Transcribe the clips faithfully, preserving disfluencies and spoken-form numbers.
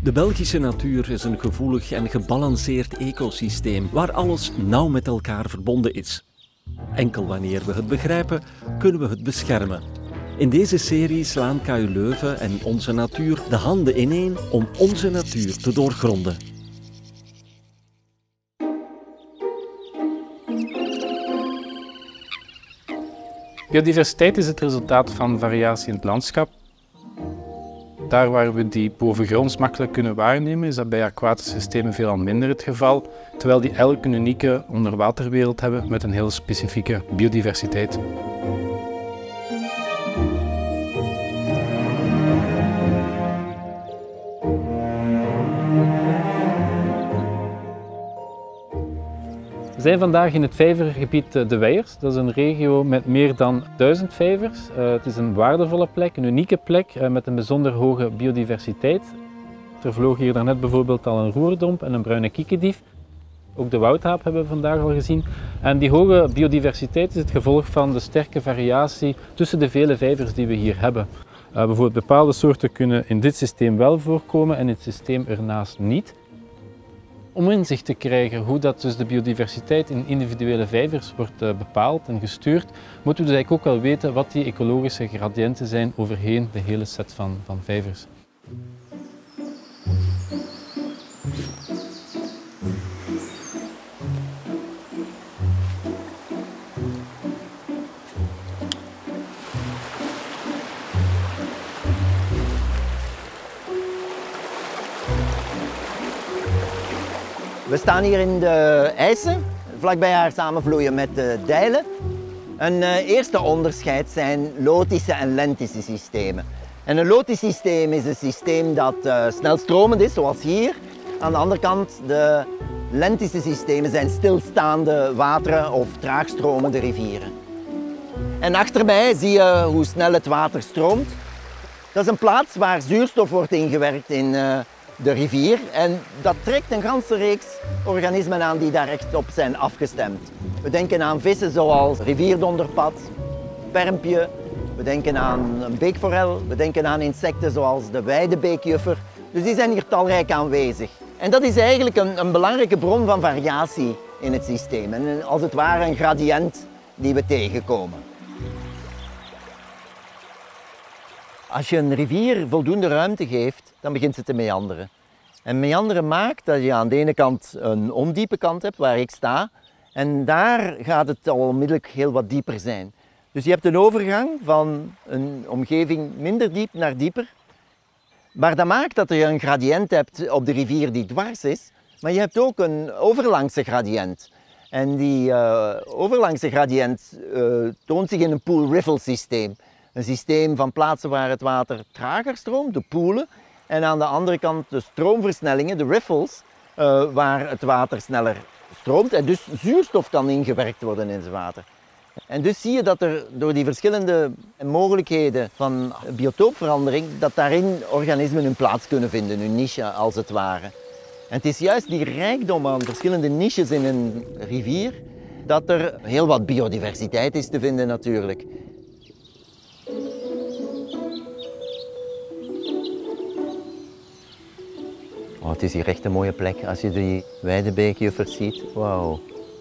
De Belgische natuur is een gevoelig en gebalanceerd ecosysteem waar alles nauw met elkaar verbonden is. Enkel wanneer we het begrijpen, kunnen we het beschermen. In deze serie slaan K U Leuven en Onze Natuur de handen ineen om onze natuur te doorgronden. Biodiversiteit is het resultaat van variatie in het landschap. Daar waar we die bovengronds makkelijk kunnen waarnemen, is dat bij aquatische systemen veelal minder het geval, terwijl die elk een unieke onderwaterwereld hebben met een heel specifieke biodiversiteit. We zijn vandaag in het vijvergebied De Wijers. Dat is een regio met meer dan duizend vijvers. Uh, het is een waardevolle plek, een unieke plek uh, met een bijzonder hoge biodiversiteit. Er vloog hier daarnet bijvoorbeeld al een roerdomp en een bruine kiekedief. Ook de woudhaap hebben we vandaag al gezien. En die hoge biodiversiteit is het gevolg van de sterke variatie tussen de vele vijvers die we hier hebben. Uh, bijvoorbeeld bepaalde soorten kunnen in dit systeem wel voorkomen en in het systeem ernaast niet. Om inzicht te krijgen hoe dat dus de biodiversiteit in individuele vijvers wordt bepaald en gestuurd, moeten we dus eigenlijk ook wel weten wat die ecologische gradiënten zijn overheen de hele set van, van vijvers. We staan hier in de IJssen, vlakbij haar samenvloeien met de Dijlen. Een uh, eerste onderscheid zijn lotische en lentische systemen. En een lotisch systeem is een systeem dat uh, snelstromend is, zoals hier. Aan de andere kant, de lentische systemen zijn stilstaande wateren of traagstromende rivieren. En achter mij zie je hoe snel het water stroomt. Dat is een plaats waar zuurstof wordt ingewerkt in uh, de rivier en dat trekt een ganse reeks organismen aan die daar echt op zijn afgestemd. We denken aan vissen zoals rivierdonderpad, permpje, we denken aan een beekforel, we denken aan insecten zoals de weidebeekjuffer. Dus die zijn hier talrijk aanwezig. En dat is eigenlijk een, een belangrijke bron van variatie in het systeem. En als het ware een gradient die we tegenkomen. Als je een rivier voldoende ruimte geeft, dan begint ze te meanderen. En meanderen maakt dat je aan de ene kant een ondiepe kant hebt, waar ik sta. En daar gaat het al onmiddellijk heel wat dieper zijn. Dus je hebt een overgang van een omgeving minder diep naar dieper. Maar dat maakt dat je een gradient hebt op de rivier die dwars is. Maar je hebt ook een overlangse gradient. En die uh, overlangse gradient uh, toont zich in een pool-riffle systeem. Een systeem van plaatsen waar het water trager stroomt, de poelen. En aan de andere kant de stroomversnellingen, de riffles, uh, waar het water sneller stroomt en dus zuurstof kan ingewerkt worden in het water. En dus zie je dat er door die verschillende mogelijkheden van biotoopverandering, dat daarin organismen hun plaats kunnen vinden, hun niche als het ware. En het is juist die rijkdom aan verschillende niches in een rivier, dat er heel wat biodiversiteit is te vinden natuurlijk. Oh, het is hier echt een mooie plek als je die weidebeekjuffers ziet. Wauw.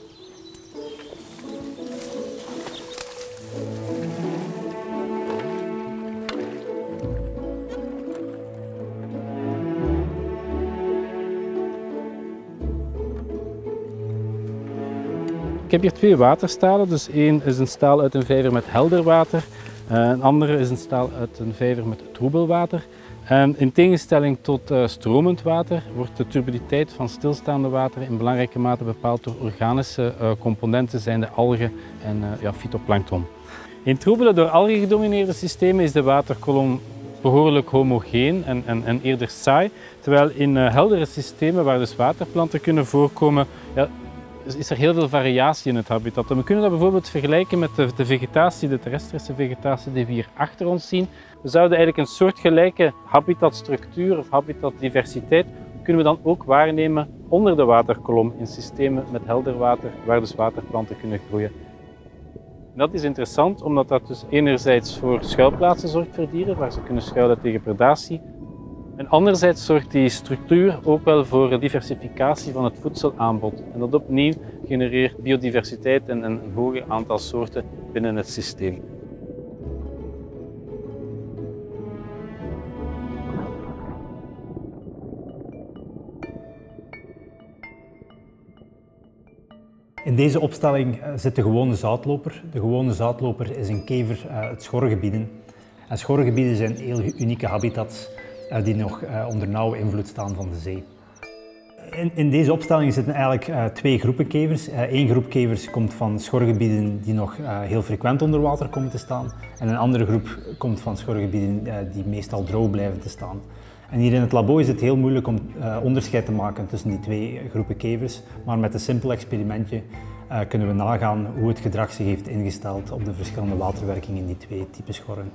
Ik heb hier twee waterstalen. Dus één is een staal uit een vijver met helder water. Een andere is een staal uit een vijver met troebelwater. En in tegenstelling tot uh, stromend water wordt de turbiditeit van stilstaande water in belangrijke mate bepaald door organische uh, componenten, zijnde algen en uh, ja, fytoplankton. In troebele, door algen gedomineerde systemen is de waterkolom behoorlijk homogeen en, en, en eerder saai, terwijl in uh, heldere systemen waar dus waterplanten kunnen voorkomen, ja, is er heel veel variatie in het habitat. En we kunnen dat bijvoorbeeld vergelijken met de, de vegetatie, de terrestrische vegetatie die we hier achter ons zien. We zouden eigenlijk een soortgelijke habitatstructuur of habitatdiversiteit kunnen we dan ook waarnemen onder de waterkolom in systemen met helder water, waar dus waterplanten kunnen groeien. En dat is interessant omdat dat dus enerzijds voor schuilplaatsen zorgt voor dieren, waar ze kunnen schuilen tegen predatie. En anderzijds zorgt die structuur ook wel voor een diversificatie van het voedselaanbod. En dat opnieuw genereert biodiversiteit en een hoger aantal soorten binnen het systeem. In deze opstelling zit de gewone zoutloper. De gewone zoutloper is een kever uit schorregebieden. En schorregebieden zijn heel unieke habitats die nog onder nauwe invloed staan van de zee. In, in deze opstelling zitten eigenlijk uh, twee groepen kevers. Eén uh, groep kevers komt van schorregebieden die nog uh, heel frequent onder water komen te staan. En een andere groep komt van schorregebieden uh, die meestal droog blijven te staan. En hier in het labo is het heel moeilijk om uh, onderscheid te maken tussen die twee groepen kevers. Maar met een simpel experimentje uh, kunnen we nagaan hoe het gedrag zich heeft ingesteld op de verschillende waterwerkingen in die twee typen schorren.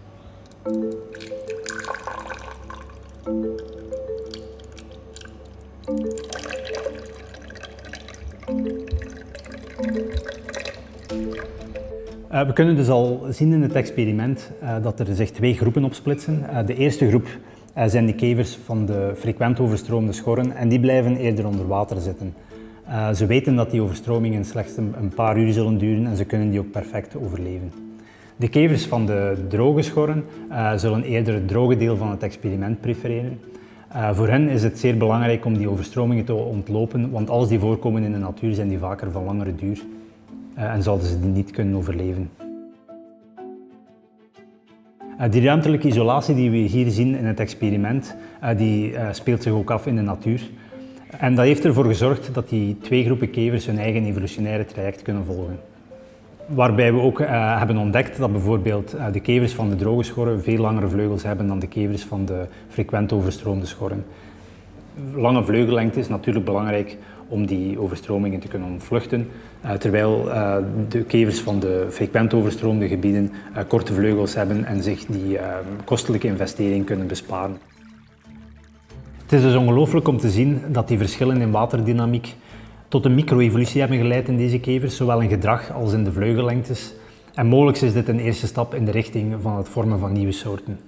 Uh, we kunnen dus al zien in het experiment uh, dat er zich twee groepen opsplitsen. Uh, de eerste groep uh, zijn de kevers van de frequent overstroomde schorren en die blijven eerder onder water zitten. Uh, ze weten dat die overstromingen slechts een, een paar uur zullen duren en ze kunnen die ook perfect overleven. De kevers van de droge schorren uh, zullen eerder het droge deel van het experiment prefereren. Uh, voor hen is het zeer belangrijk om die overstromingen te ontlopen, want als die voorkomen in de natuur zijn die vaker van langere duur uh, en zouden ze die niet kunnen overleven. Uh, die ruimtelijke isolatie die we hier zien in het experiment, uh, die uh, speelt zich ook af in de natuur. En dat heeft ervoor gezorgd dat die twee groepen kevers hun eigen evolutionaire traject kunnen volgen. Waarbij we ook uh, hebben ontdekt dat bijvoorbeeld uh, de kevers van de droge schorren veel langere vleugels hebben dan de kevers van de frequent overstroomde schorren. Lange vleugellengte is natuurlijk belangrijk om die overstromingen te kunnen ontvluchten, uh, terwijl uh, de kevers van de frequent overstroomde gebieden uh, korte vleugels hebben en zich die uh, kostelijke investering kunnen besparen. Het is dus ongelooflijk om te zien dat die verschillen in waterdynamiek tot een micro-evolutie hebben geleid in deze kevers, zowel in gedrag als in de vleugellengtes. En mogelijk is dit een eerste stap in de richting van het vormen van nieuwe soorten.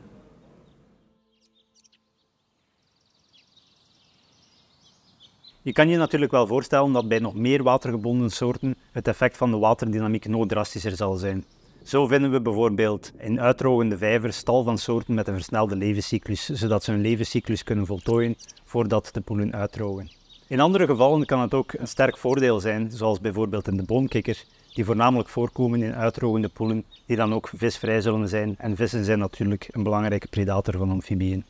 Je kan je natuurlijk wel voorstellen dat bij nog meer watergebonden soorten het effect van de waterdynamiek nog drastischer zal zijn. Zo vinden we bijvoorbeeld in uitdrogende vijvers tal van soorten met een versnelde levenscyclus, zodat ze hun levenscyclus kunnen voltooien voordat de poelen uitdrogen. In andere gevallen kan het ook een sterk voordeel zijn, zoals bijvoorbeeld in de boomkikker, die voornamelijk voorkomen in uitdrogende poelen, die dan ook visvrij zullen zijn. En vissen zijn natuurlijk een belangrijke predator van amfibieën.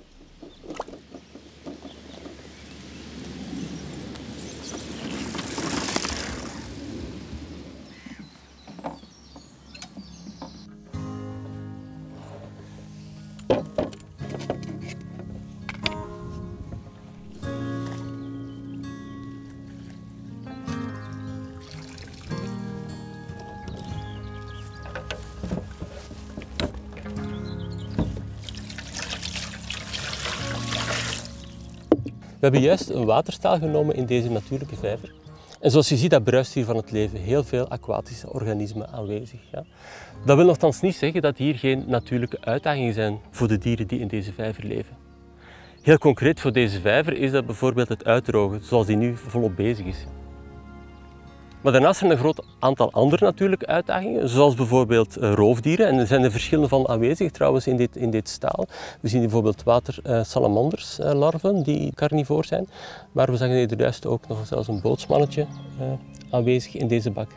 We hebben juist een waterstaal genomen in deze natuurlijke vijver. En zoals je ziet, dat bruist hier van het leven. Heel veel aquatische organismen aanwezig. Ja. Dat wil nogthans niet zeggen dat hier geen natuurlijke uitdagingen zijn voor de dieren die in deze vijver leven. Heel concreet voor deze vijver is dat bijvoorbeeld het uitdrogen, zoals die nu volop bezig is. Maar daarnaast zijn er een groot aantal andere natuurlijke uitdagingen, zoals bijvoorbeeld roofdieren. En er zijn er verschillende van aanwezig trouwens in dit, in dit staal. We zien bijvoorbeeld watersalamanderslarven uh, die carnivoor zijn. Maar we zagen hier juist ook nog zelfs een bootsmannetje uh, aanwezig in deze bak.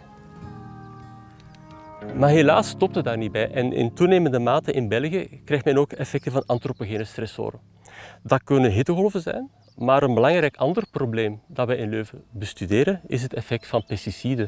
Maar helaas stopt het daar niet bij. En in toenemende mate in België krijgt men ook effecten van antropogene stressoren. Dat kunnen hittegolven zijn. Maar een belangrijk ander probleem dat wij in Leuven bestuderen is het effect van pesticiden.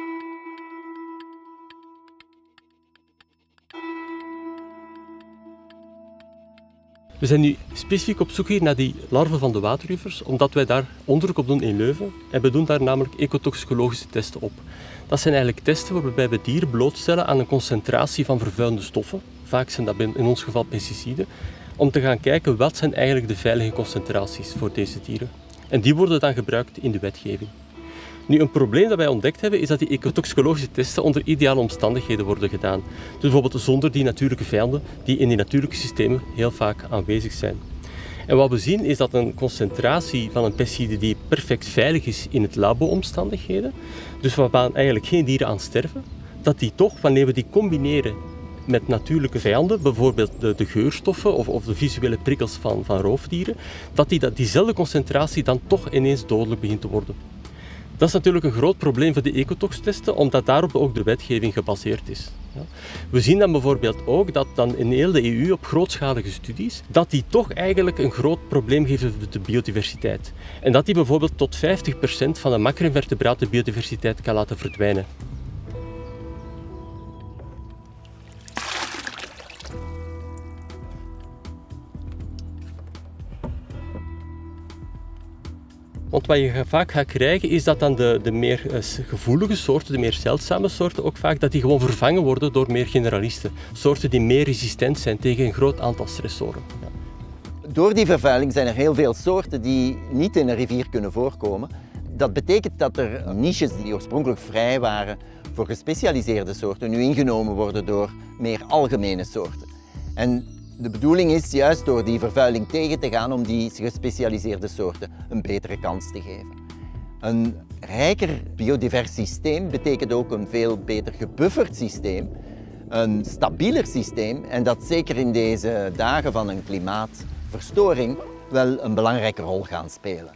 We zijn nu specifiek op zoek hier naar die larven van de waterjuffers, omdat wij daar onderzoek op doen in Leuven. En we doen daar namelijk ecotoxicologische testen op. Dat zijn eigenlijk testen waarbij we dieren blootstellen aan een concentratie van vervuilende stoffen. Vaak zijn dat in ons geval pesticiden. Om te gaan kijken wat zijn eigenlijk de veilige concentraties voor deze dieren. En die worden dan gebruikt in de wetgeving. Nu, een probleem dat wij ontdekt hebben is dat die ecotoxicologische testen onder ideale omstandigheden worden gedaan. Dus bijvoorbeeld zonder die natuurlijke vijanden die in die natuurlijke systemen heel vaak aanwezig zijn. En wat we zien is dat een concentratie van een pesticide die perfect veilig is in het labo-omstandigheden, dus waarbij eigenlijk geen dieren aan sterven, dat die toch, wanneer we die combineren met natuurlijke vijanden, bijvoorbeeld de, de geurstoffen of, of de visuele prikkels van, van roofdieren, dat, die, dat diezelfde concentratie dan toch ineens dodelijk begint te worden. Dat is natuurlijk een groot probleem voor de ecotoxtesten, omdat daarop ook de wetgeving gebaseerd is. We zien dan bijvoorbeeld ook dat dan in heel de E U op grootschalige studies, dat die toch eigenlijk een groot probleem geven voor de biodiversiteit. En dat die bijvoorbeeld tot vijftig procent van de macroinvertebrate biodiversiteit kan laten verdwijnen. Want wat je vaak gaat krijgen is dat dan de, de meer gevoelige soorten, de meer zeldzame soorten ook vaak, dat die gewoon vervangen worden door meer generalisten. Soorten die meer resistent zijn tegen een groot aantal stressoren. Ja. Door die vervuiling zijn er heel veel soorten die niet in een rivier kunnen voorkomen. Dat betekent dat er niches die oorspronkelijk vrij waren voor gespecialiseerde soorten nu ingenomen worden door meer algemene soorten. En de bedoeling is juist door die vervuiling tegen te gaan om die gespecialiseerde soorten een betere kans te geven. Een rijker biodivers systeem betekent ook een veel beter gebufferd systeem, een stabieler systeem en dat zeker in deze dagen van een klimaatverstoring wel een belangrijke rol gaan spelen.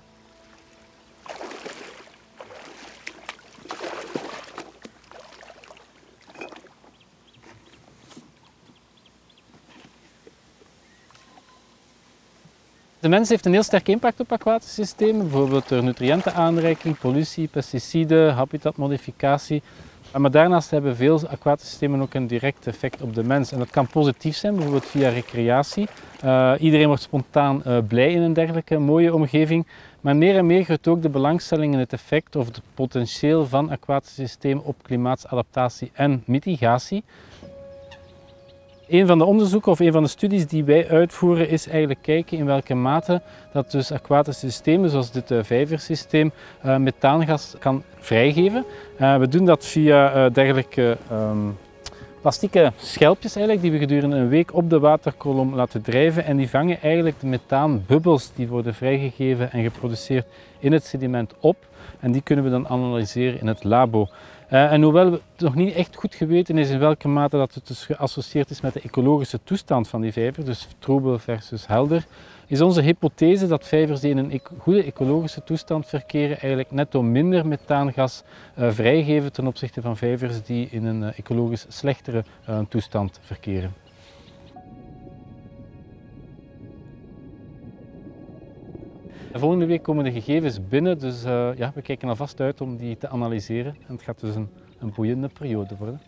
De mens heeft een heel sterk impact op aquatische systemen, bijvoorbeeld door nutriëntenaanreiking, pollutie, pesticiden, habitatmodificatie. Maar daarnaast hebben veel aquatische systemen ook een direct effect op de mens. En dat kan positief zijn, bijvoorbeeld via recreatie. Uh, iedereen wordt spontaan uh, blij in een dergelijke mooie omgeving. Maar meer en meer groeit ook de belangstelling in het effect of het potentieel van aquatische systemen op klimaatadaptatie en mitigatie. Een van de onderzoeken of een van de studies die wij uitvoeren is eigenlijk kijken in welke mate dat dus aquatische systemen zoals dit uh, vijversysteem uh, methaangas kan vrijgeven. Uh, we doen dat via uh, dergelijke um, plastieke schelpjes eigenlijk, die we gedurende een week op de waterkolom laten drijven en die vangen eigenlijk de methaanbubbels die worden vrijgegeven en geproduceerd in het sediment op en die kunnen we dan analyseren in het labo. Uh, en hoewel het nog niet echt goed geweten is in welke mate dat het dus geassocieerd is met de ecologische toestand van die vijver, dus troebel versus helder, is onze hypothese dat vijvers die in een eco goede ecologische toestand verkeren eigenlijk netto minder methaangas uh, vrijgeven ten opzichte van vijvers die in een uh, ecologisch slechtere uh, toestand verkeren. Volgende week komen de gegevens binnen, dus uh, ja, we kijken alvast uit om die te analyseren. En het gaat dus een, een boeiende periode worden.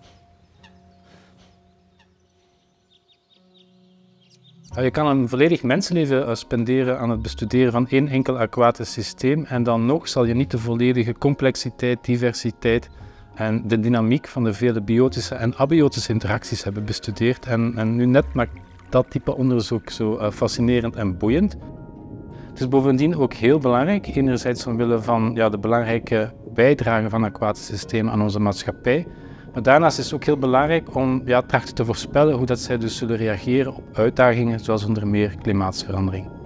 Je kan een volledig mensenleven spenderen aan het bestuderen van één enkel aquatisch systeem en dan nog zal je niet de volledige complexiteit, diversiteit en de dynamiek van de vele biotische en abiotische interacties hebben bestudeerd. En, en nu net maakt dat type onderzoek zo uh, fascinerend en boeiend. Het is bovendien ook heel belangrijk, enerzijds omwille van ja, de belangrijke bijdrage van aquatische systemen aan onze maatschappij, maar daarnaast is het ook heel belangrijk om ja, trachten te voorspellen hoe dat zij dus zullen reageren op uitdagingen zoals onder meer klimaatsverandering.